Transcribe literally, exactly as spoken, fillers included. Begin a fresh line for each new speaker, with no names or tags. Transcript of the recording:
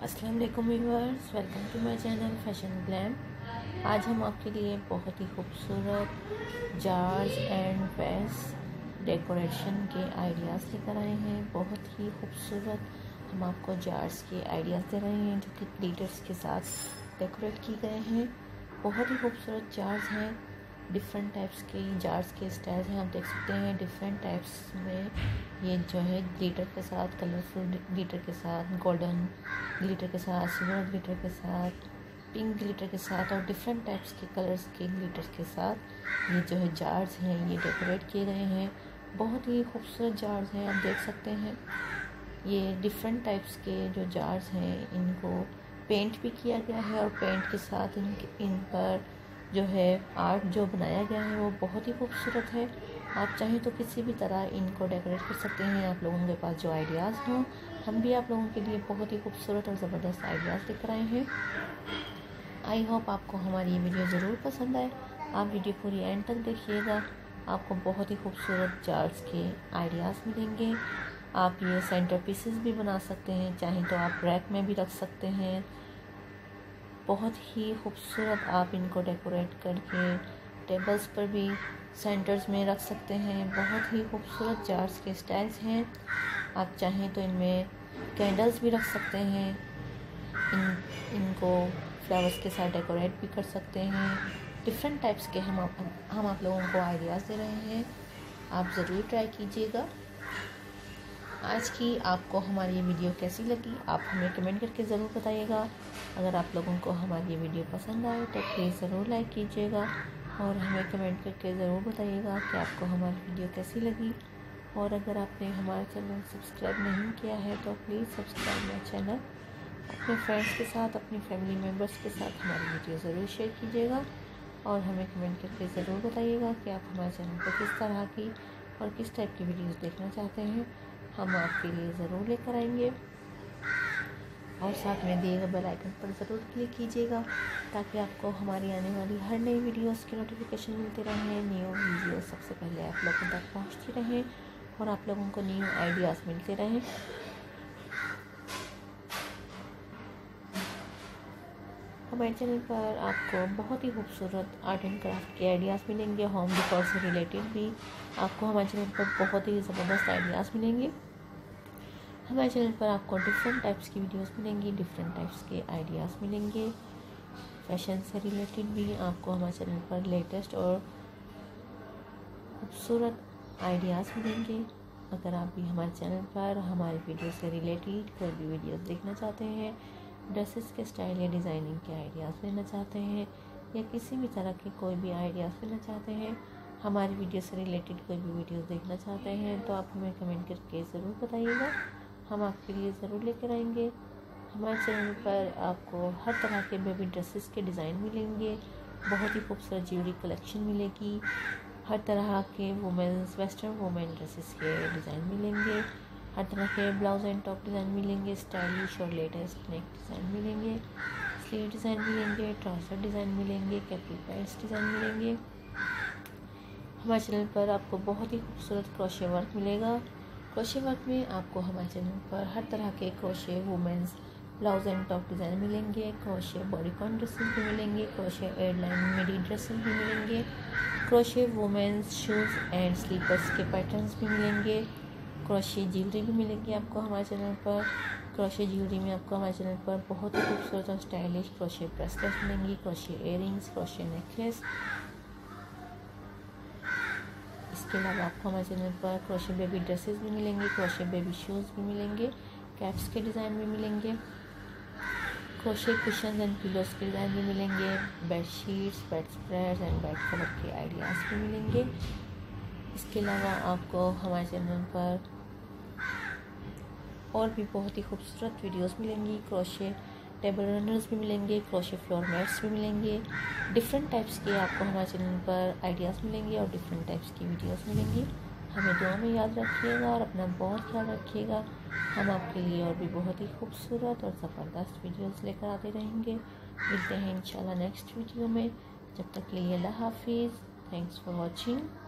अस्सलाम वालेकुम viewers, welcome to my channel fashion glam. आज हम आपके लिए बहुत ही खूबसूरत जार्स एंड वेस डेकोरेशन के आइडियाज़ लेकर आए हैं। बहुत ही खूबसूरत हम आपको जार्स के आइडियाज़ दे रहे हैं जो कि ग्लिटर्स के साथ डेकोरेट किए गए हैं। बहुत ही खूबसूरत जार्स हैं, डिफरेंट टाइप्स के जार्स के स्टाइल्स हैं। आप देख सकते हैं डिफरेंट टाइप्स में ये जो है ग्लिटर के साथ, कलरफुल ग्लिटर के साथ, गोल्डन ग्लिटर के साथ, सिल्वर ग्लिटर के साथ, पिंक ग्लिटर के साथ और डिफरेंट टाइप्स के कलर्स के ग्लिटर के साथ ये जो है जार्स हैं ये डेकोरेट किए गए हैं। बहुत ही खूबसूरत जार्स हैं, आप देख सकते हैं। ये डिफरेंट टाइप्स के जो जार्स हैं इनको पेंट भी किया गया है और पेंट के साथ इन इन पर जो है आर्ट जो बनाया गया है वो बहुत ही खूबसूरत है। आप चाहें तो किसी भी तरह इनको डेकोरेट कर सकते हैं। आप लोगों के पास जो आइडियाज़ हों, हम भी आप लोगों के लिए बहुत ही खूबसूरत और ज़बरदस्त आइडियाज़ लेकर आए हैं। आई होप आपको हमारी ये वीडियो ज़रूर पसंद आए। आप वीडियो पूरी एंड तक देखिएगा, आपको बहुत ही खूबसूरत जार्स के आइडियाज़ मिलेंगे। आप ये सेंटर पीसेस भी बना सकते हैं, चाहें तो आप रैक में भी रख सकते हैं। बहुत ही खूबसूरत आप इनको डेकोरेट करके टेबल्स पर भी सेंटर्स में रख सकते हैं। बहुत ही खूबसूरत जार्स के स्टाइल्स हैं। आप चाहें तो इनमें कैंडल्स भी रख सकते हैं, इन इनको फ्लावर्स के साथ डेकोरेट भी कर सकते हैं। डिफरेंट टाइप्स के हम आप हम आप लोगों को आइडियाज़ दे रहे हैं, आप ज़रूर ट्राई कीजिएगा। आज की आपको हमारी ये वीडियो कैसी लगी आप हमें कमेंट करके ज़रूर बताइएगा। अगर आप लोगों को हमारी ये वीडियो पसंद आए तो प्लीज़ ज़रूर लाइक कीजिएगा और हमें कमेंट करके ज़रूर बताइएगा कि आपको हमारी वीडियो कैसी लगी। और अगर आपने हमारा चैनल सब्सक्राइब नहीं किया है तो प्लीज़ सब्सक्राइब माय चैनल। अपने फ्रेंड्स के साथ, अपनी फैमिली मेम्बर्स के साथ हमारी वीडियो ज़रूर शेयर कीजिएगा और हमें कमेंट करके ज़रूर बताइएगा कि आप हमारे चैनल पर किस तरह की और किस टाइप की वीडियोज़ देखना चाहते हैं। हम आपके लिए ज़रूर लेकर आएंगे। और साथ में दिए गए बेल आइकन पर ज़रूर क्लिक कीजिएगा ताकि आपको हमारी आने वाली हर नई वीडियोस की नोटिफिकेशन मिलती रहे। न्यू वीडियो सबसे पहले आप लोगों तक पहुंचती रहें और आप लोगों को न्यू आइडियाज़ मिलते रहें। हमारे चैनल पर आपको बहुत ही खूबसूरत आर्ट एंड क्राफ्ट के आइडियाज़ मिलेंगे। होम डेकोर से रिलेटेड भी आपको हमारे चैनल पर बहुत ही ज़बरदस्त आइडियाज़ मिलेंगे। हमारे चैनल पर आपको डिफरेंट टाइप्स की वीडियोस मिलेंगी, डिफरेंट टाइप्स के आइडियाज़ मिलेंगे। फैशन से रिलेटेड भी आपको हमारे चैनल पर लेटेस्ट और खूबसूरत आइडियाज़ मिलेंगे। अगर आप भी हमारे चैनल पर हमारी वीडियो से रिलेटेड कोई भी वीडियोस देखना चाहते हैं, ड्रेसेस के स्टाइल या डिज़ाइनिंग के आइडियाज़ लेना चाहते हैं या किसी भी तरह के कोई भी आइडियाज़ लेना चाहते हैं, हमारी वीडियो से रिलेटेड कोई भी वीडियोस देखना चाहते हैं तो आप हमें कमेंट करके ज़रूर बताइएगा। हम आपके लिए ज़रूर लेकर आएंगे। हमारे चैनल पर आपको हर तरह के बेबी ड्रेसेस के डिज़ाइन मिलेंगे। बहुत ही खूबसूरत ज्वेलरी कलेक्शन मिलेगी। हर तरह के वुमेंस वेस्टर्न वुमेन ड्रेसेस के डिज़ाइन मिलेंगे। हर तरह के ब्लाउज एंड टॉप डिज़ाइन मिलेंगे। स्टाइलिश और लेटेस्ट नेक डिज़ाइन मिलेंगे। स्लीव डिज़ाइन मिलेंगे। ट्राउज़र डिज़ाइन मिलेंगे। कैपरी पैंट्स डिज़ाइन मिलेंगे। हमारे चैनल पर आपको बहुत ही खूबसूरत क्रोशे वर्क मिलेगा। क्रोशे वर्क में आपको हमारे चैनल पर हर तरह के crochet women's blouse and top design मिलेंगे। क्रोशे बॉडीकॉन ड्रेसेस भी मिलेंगे। क्रोशे एयरलाइन मिडी ड्रेसेस भी मिलेंगे। Crochet women's shoes and slippers के पैटर्न्स भी मिलेंगे। क्रोशे ज्वेलरी भी मिलेगी आपको हमारे चैनल पर। क्रोशे ज्वेलरी में आपको हमारे चैनल पर बहुत ही खूबसूरत और स्टाइलिश क्रोशे ब्रेसलेट्स मिलेंगी। Crochet earrings, crochet necklace. इसके अलावा आपको हमारे चैनल पर क्रोशे बेबी ड्रेसेस भी मिलेंगे। क्रोशे बेबी शूज़ भी मिलेंगे। कैप्स के डिज़ाइन भी मिलेंगे। क्रोशे कुशन एंड पिलोस के डिज़ाइन भी मिलेंगे। Bed sheets, bed spreads and bed cover के आइडियाज़ भी मिलेंगे। इसके अलावा आपको हमारे चैनल पर और भी बहुत ही खूबसूरत वीडियोस मिलेंगी। क्रोशे टेबल रनर्स भी मिलेंगे। क्रोशे फ्लोर मैट्स भी मिलेंगे। डिफरेंट टाइप्स के आपको हमारे चैनल पर आइडियाज़ मिलेंगे और डिफरेंट टाइप्स की वीडियोस मिलेंगी। हमें दुआ में याद रखिएगा और अपना बहुत ख्याल रखिएगा। हम आपके लिए और भी बहुत ही खूबसूरत और ज़बरदस्त वीडियोस लेकर आते रहेंगे। मिलते हैं इंशाल्लाह नेक्स्ट वीडियो में। जब तक के लिए अल्लाह हाफिज़। Thanks for watching.